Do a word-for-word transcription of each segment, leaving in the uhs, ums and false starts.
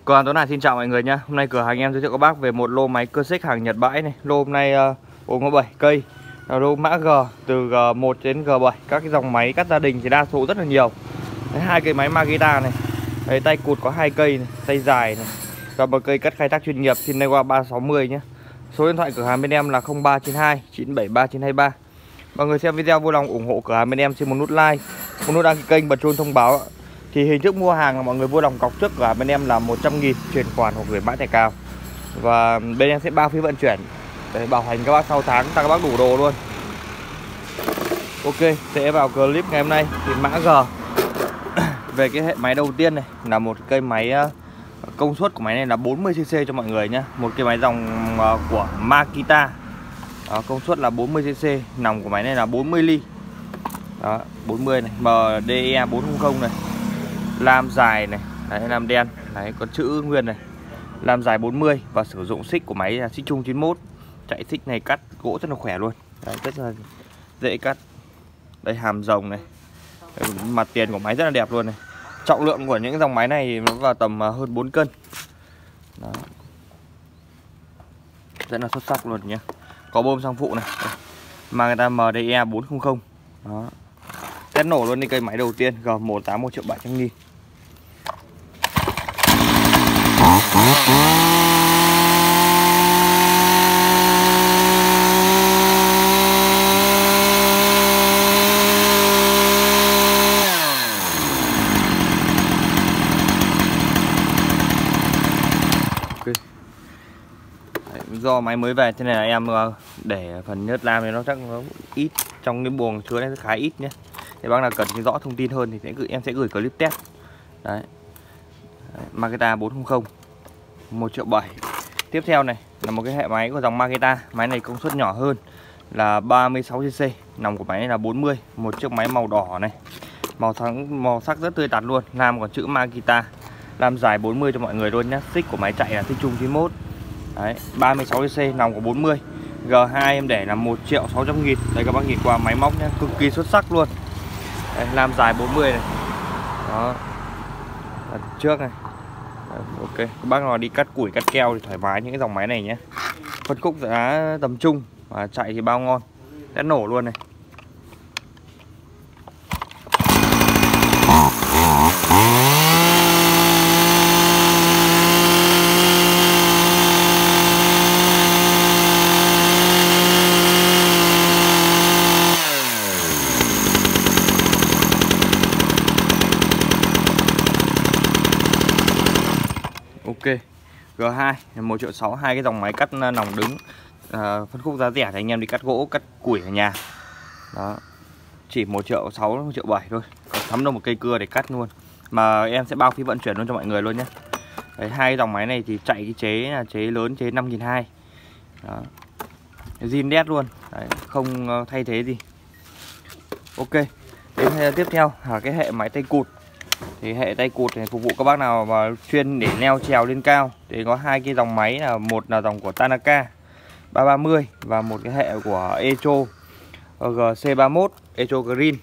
Cửa hàng Tuấn Hải xin chào mọi người nhé. Hôm nay cửa hàng em giới thiệu các bác về một lô máy cơ xích hàng Nhật bãi này. Lô hôm nay uh, gồm có bảy cây, là lô mã G từ G một đến G bảy. Các cái dòng máy cắt gia đình thì đa số rất là nhiều. Đấy, hai cây máy Makita này. Đấy, tay cụt có hai cây này, tay dài này. Và một cây cắt khai thác chuyên nghiệp xin qua ba sáu mươi nhé. Số điện thoại cửa hàng bên em là không ba chín hai chín bảy ba chín hai ba. Mọi người xem video vui lòng ủng hộ cửa hàng bên em xin một nút like, một nút đăng ký kênh, bật chuông thông báo. Thì hình thức mua hàng là mọi người vui lòng cọc trước cửa bên em là một trăm nghìn, chuyển khoản hoặc gửi mã thẻ cào. Và bên em sẽ bao phí vận chuyển để bảo hành các bác sau tháng, cho các bác đủ đồ luôn. Ok, sẽ vào clip ngày hôm nay thì mã G. Về cái hệ máy đầu tiên này là một cây máy, công suất của máy này là bốn mươi xê xê cho mọi người nhé. Một cái máy dòng của Makita. Đó, công suất là bốn mươi xê xê, nòng của máy này là bốn mươi ly. Đó, bốn mươi này, M D E bốn không không này. Lam dài này, đấy, lam đen, đấy, có chữ nguyên này. Lam dài bốn mươi và sử dụng xích của máy là xích chung chín mốt. Chạy xích này cắt gỗ rất là khỏe luôn. Đấy, rất là dễ cắt. Đây hàm rồng này. Đấy, mặt tiền của máy rất là đẹp luôn này. Trọng lượng của những dòng máy này nó vào tầm hơn bốn cân. Đó. Rất là xuất sắc luôn nhé. Có bơm sang phụ này. Makita M D E bốn không không. Đó. Test nổ luôn đi cây máy đầu tiên G một tám một triệu bảy trăm nghìn. Do máy mới về thế này là em để phần nhớt lam này nó chắc nó ít, trong cái buồng chứa này khá ít nhé. Thì bác nào cần cái rõ thông tin hơn thì sẽ gửi, em sẽ gửi clip test. Đấy, Đấy Makita bốn không không một triệu bảy. Tiếp theo này là một cái hệ máy của dòng Makita. Máy này công suất nhỏ hơn là ba mươi sáu xê xê. Nòng của máy này là bốn mươi. Một chiếc máy màu đỏ này, màu sáng, màu sắc rất tươi tắn luôn. Lam còn chữ Makita. Lam dài bốn mươi cho mọi người luôn nhé. Xích của máy chạy là xích chung chín mốt. Đấy, ba mươi sáu xê xê, nòng của bốn mươi. G hai em để là một triệu sáu trăm nghìn. Đây các bác nhìn qua máy móc nhé, cực kỳ xuất sắc luôn. Đây, lam dài bốn mươi này. Đó. Ở trước này. Đấy, ok, các bác nào đi cắt củi, cắt keo thì thoải mái những cái dòng máy này nhé. Phân khúc giá tầm trung và chạy thì bao ngon. Đã nổ luôn này. Ok, G hai một triệu sáu, hai cái dòng máy cắt nòng đứng. À, phân khúc giá rẻ thì anh em đi cắt gỗ, cắt củi ở nhà. Đó. Chỉ một triệu sáu, một triệu bảy thôi. Có sắm được một cây cưa để cắt luôn. Mà em sẽ bao phí vận chuyển luôn cho mọi người luôn nhé. Đấy, hai dòng máy này thì chạy cái chế là chế lớn, chế năm nghìn hai trăm. Đó. Zin đét luôn. Đấy, không thay thế gì. Ok. Đến tiếp theo là cái hệ máy tay cụt. Thì hệ tay cụt này phục vụ các bác nào mà chuyên để leo trèo lên cao. Thì có hai cái dòng máy, là một là dòng của Tanaka ba ba mươi và một cái hệ của Echo G C ba mốt Echo Green.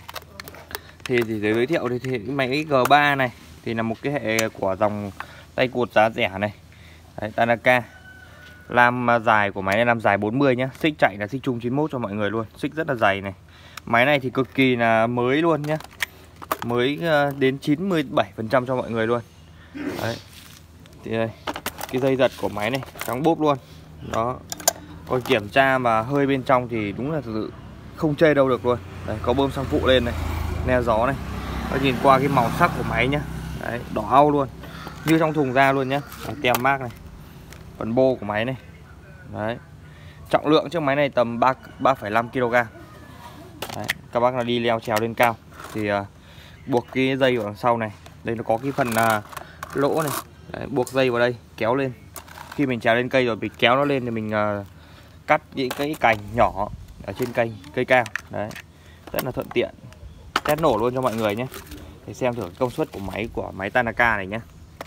Thì, thì để giới thiệu thì, thì cái máy G ba này thì là một cái hệ của dòng tay cụt giá rẻ này. Đấy, Tanaka. Lam dài của máy này lam dài bốn mươi nhá. Xích chạy là xích chung chín mốt cho mọi người luôn. Xích rất là dày này. Máy này thì cực kỳ là mới luôn nhá. Mới đến chín mươi bảy phần trăm cho mọi người luôn. Đấy. Thì đây, cái dây giật của máy này trắng bốp luôn. Đó. Còn kiểm tra mà hơi bên trong thì đúng là thực sự không chê đâu được luôn. Đấy, có bơm xăng phụ lên này, ne gió này. Các nhìn qua cái màu sắc của máy nhá. Đấy, đỏ au luôn. Như trong thùng ra luôn nhá. Tem mác này. Phần bô của máy này. Đấy. Trọng lượng chiếc máy này tầm ba phẩy năm ki lô gam. Đấy, các bác nào đi leo trèo lên cao thì uh, buộc cái dây ở đằng sau này. Đây nó có cái phần uh, lỗ này. Đấy, buộc dây vào đây, kéo lên. Khi mình trèo lên cây rồi mình kéo nó lên thì mình uh, cắt những cái cành nhỏ ở trên cây, cây cao. Đấy, rất là thuận tiện. Test nổ luôn cho mọi người nhé. Để xem thử công suất của máy của máy Tanaka này nhé.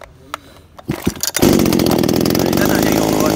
Đấy, rất là nhanh nổ luôn.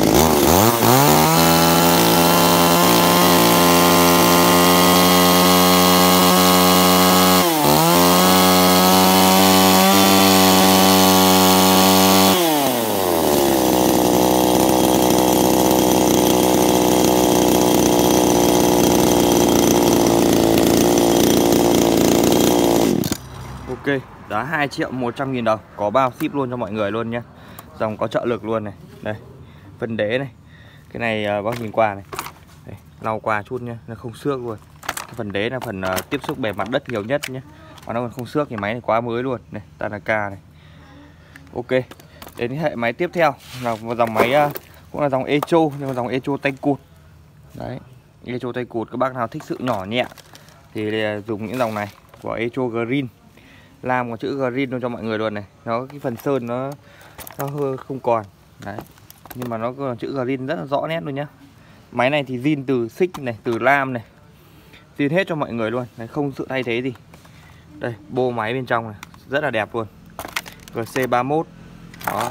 giá hai triệu một trăm nghìn đồng, có bao ship luôn cho mọi người luôn nhé. Dòng có trợ lực luôn này. Đây, phân đế này. Cái này uh, bác nhìn qua này. Đây, lau qua chút nhé, nó không xước luôn. Cái phần đế là phần uh, tiếp xúc bề mặt đất nhiều nhất nhé. Mà nó còn không xước thì máy này quá mới luôn. Này, Tanaka này. Ok. Đến hệ máy tiếp theo là một dòng máy uh, cũng là dòng Echo, nhưng mà dòng Echo tay cụt. Đấy, Echo tay cụt, các bác nào thích sự nhỏ nhẹ thì dùng những dòng này của Echo Green. Làm một chữ Green luôn cho mọi người luôn này. Nó cái phần sơn nó nó hơi không còn. Đấy. Nhưng mà nó có chữ Green rất là rõ nét luôn nhá. Máy này thì zin từ xích này, từ lam này. Zin hết cho mọi người luôn. Đấy, không sự thay thế gì. Đây, bô máy bên trong này, rất là đẹp luôn. giê xê ba mươi mốt. Đó.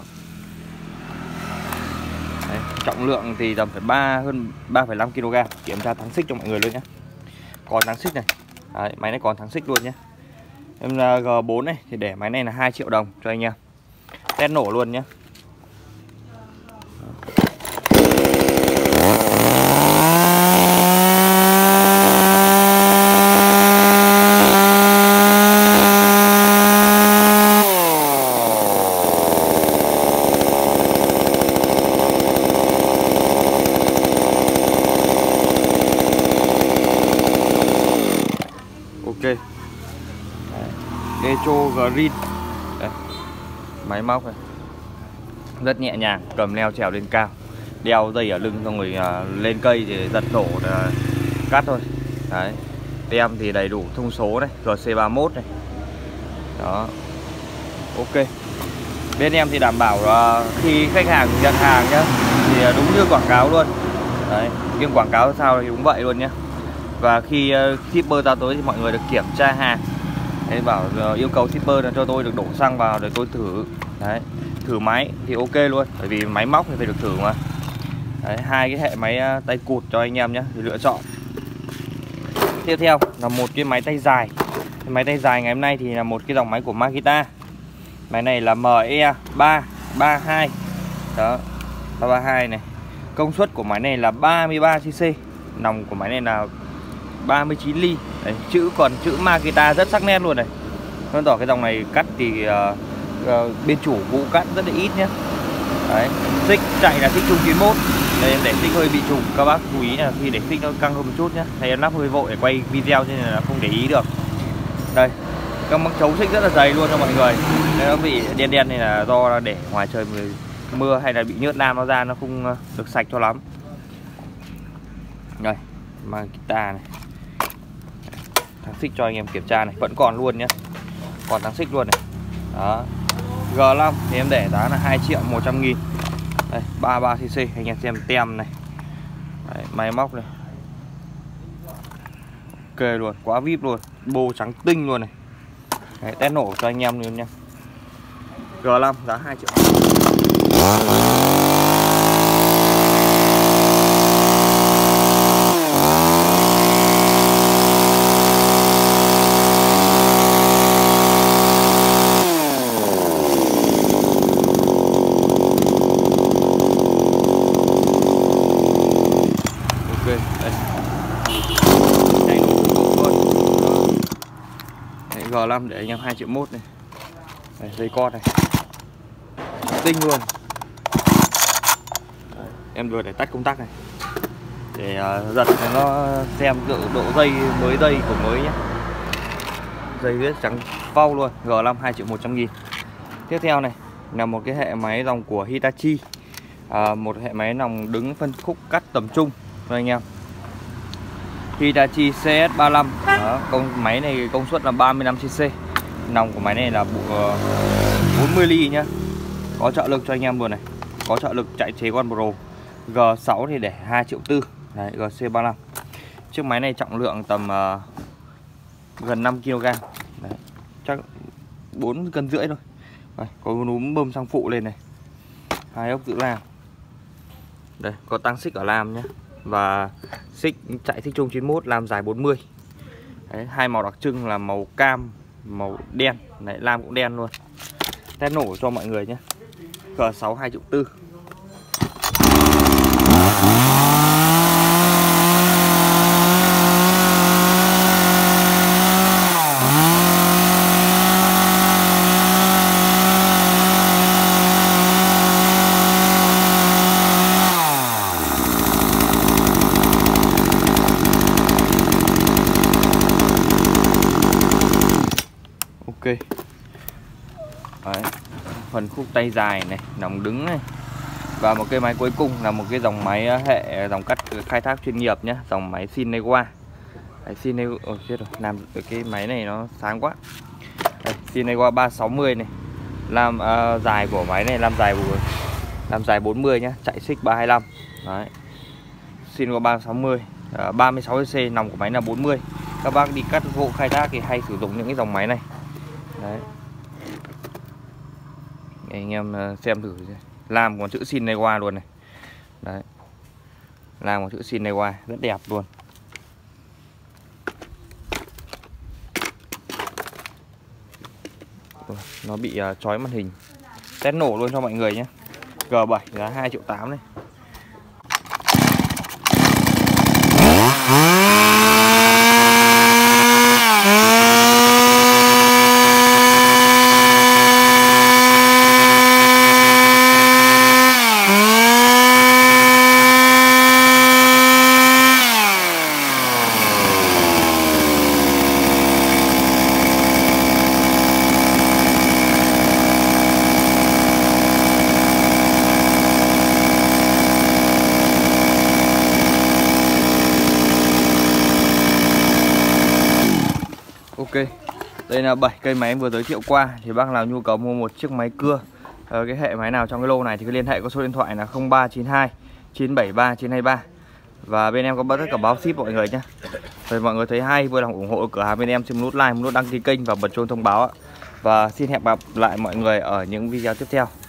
Đấy, trọng lượng thì tầm phải ba hơn ba phẩy năm ki lô gam. Kiểm tra thắng xích cho mọi người luôn nhé. Còn thắng xích này. Đấy, máy này còn thắng xích luôn nhé. Em là G bốn này thì để máy này là hai triệu đồng cho anh em. Test nổ luôn nhé. Ok. Echo Green. Đây. Máy móc này rất nhẹ nhàng, cầm leo trèo lên cao, đeo dây ở lưng xong rồi uh, lên cây thì giật nổ uh, cắt thôi. Đấy. Tem thì đầy đủ thông số này, giê xê ba mươi mốt này. Đó. Ok. Bên em thì đảm bảo uh, khi khách hàng nhận hàng nhá thì uh, đúng như quảng cáo luôn. Đấy, nhưng quảng cáo sao thì đúng vậy luôn nhé. Và khi uh, shipper ra tới thì mọi người được kiểm tra hàng. Đấy, bảo uh, yêu cầu shipper là cho tôi được đổ xăng vào để tôi thử. Đấy, thử máy thì ok luôn, bởi vì máy móc thì phải được thử mà. Đấy, hai cái hệ máy uh, tay cụt cho anh em nhé, thì lựa chọn. Tiếp theo là một cái máy tay dài. Cái máy tay dài ngày hôm nay thì là một cái dòng máy của Makita. Máy này là M E ba ba hai. Đó, ba ba hai này. Công suất của máy này là ba mươi ba xê xê. Nòng của máy này là ba mươi chín ly. Đấy, chữ còn chữ Makita rất sắc nét luôn này. Nó tỏ cái dòng này cắt thì uh, uh, bên chủ vụ cắt rất là ít nhé. Đấy, xích chạy là xích chung chín mốt. Đây em để xích hơi bị trùng, các bác chú ý là khi để xích nó căng hơn một chút nhé. Thầy em lắp hơi vội để quay video cho nên là không để ý được. Đây, các mắc chấu xích rất là dày luôn cho mọi người. Đây, nó bị đen đen này là do để ngoài trời mưa hay là bị nhớt lam nó ra, nó không được sạch cho lắm. Đây, Makita này. Thắng xích cho anh em kiểm tra này, vẫn còn luôn nhé. Còn thắng xích luôn này. Đó. G năm thì em để giá là hai triệu một trăm nghìn. Đây, ba mươi ba xê xê, anh em xem tem này. Đấy, máy móc này. Ok luôn, quá vip luôn. Bô trắng tinh luôn này. Đấy, test nổ cho anh em luôn nha. G năm giá hai triệu. G năm để anh em hai triệu mốt này. Đây, dây con này tinh luôn. Đấy, em vừa để tắt công tắc này để uh, giật nó xem độ, độ dây mới dây của mới nhé. Dây viết trắng phau luôn. G năm hai triệu một trăm nghìn. Tiếp theo này là một cái hệ máy dòng của Hitachi. À, một hệ máy nòng đứng phân khúc cắt tầm trung cho anh em. Hitachi C S ba mươi lăm. Đó, công máy này công suất là ba mươi lăm xê xê. Nòng của máy này là bốn mươi ly nhá. Có trợ lực cho anh em luôn này. Có trợ lực chạy chế con Pro. G sáu thì để hai triệu tư. Đấy, G C ba mươi lăm. Chiếc máy này trọng lượng tầm uh, gần năm ki lô gam. Đấy, chắc bốn cân rưỡi thôi. Đây, có núm bơm xăng phụ lên này. Hai ốc giữ lam. Đây, có tăng xích ở lam nhé. Và xích chạy xích chung chín mốt, lam dài bốn mươi. Đấy, hai màu đặc trưng là màu cam, màu đen. Đấy, lam cũng đen luôn. Test nổ cho mọi người nhé. G sáu hai triệu tư. phần khúc tay dài này, nòng đứng này. Và một cái máy cuối cùng là một cái dòng máy hệ dòng cắt khai thác chuyên nghiệp nhé, dòng máy Shinewa. Đấy, Shinewa, ôi chết rồi, làm cái máy này nó sáng quá. Đây, Shinewa ba sáu mươi này. Làm uh, dài của máy này làm dài làm dài bốn mươi nhá, chạy xích ba hai lăm. Đấy. Shinewa ba sáu mươi, uh, ba mươi sáu xê xê, nòng của máy là bốn mươi. Các bác đi cắt gỗ khai thác thì hay sử dụng những cái dòng máy này. Đấy. Để anh em xem thử, làm còn chữ Shinewa luôn này. Đấy. Làm còn chữ Shinewa rất đẹp luôn. Nó bị uh, chói màn hình. Test nổ luôn cho mọi người nhé. G bảy giá hai triệu tám này. Ok, đây là bảy cây máy em vừa giới thiệu qua. Thì bác nào nhu cầu mua một chiếc máy cưa, ờ, cái hệ máy nào trong cái lô này thì cứ liên hệ có số điện thoại là không ba chín hai chín bảy ba chín hai ba. Và bên em có tất cả báo ship mọi người nhé. Rồi mọi người thấy hay, vui lòng ủng hộ cửa hàng bên em, xin nút like, nút đăng ký kênh và bật chuông thông báo ạ. Và xin hẹn gặp lại mọi người ở những video tiếp theo.